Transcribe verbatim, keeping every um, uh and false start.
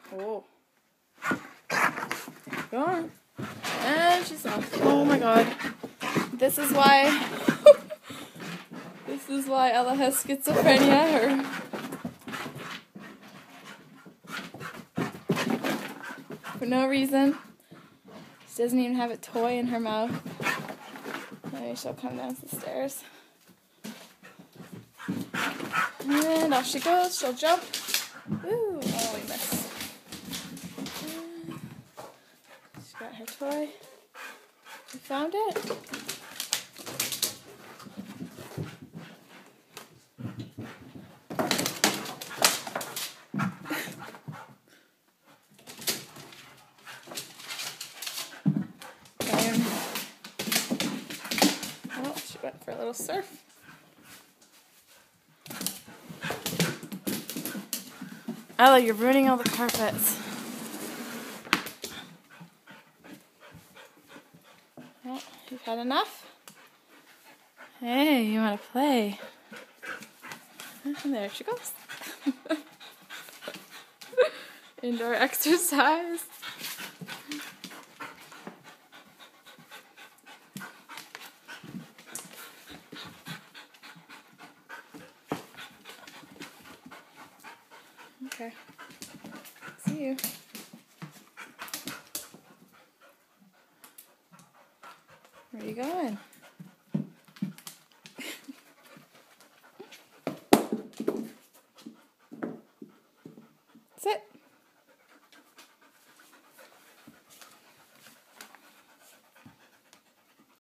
Oh. Go on. And she's off. Oh my god. This is why... this is why Ella has schizophrenia. Or... for no reason. She doesn't even have a toy in her mouth. Maybe she'll come down the stairs. And off she goes. She'll jump. Ooh, oh, we missed. She got her toy. We found it. Oh, she went for a little surf. Ella, you're ruining all the carpets. Oh, you've had enough? Hey, you want to play? And there she goes. Indoor exercise. Okay. See you. Where are you going?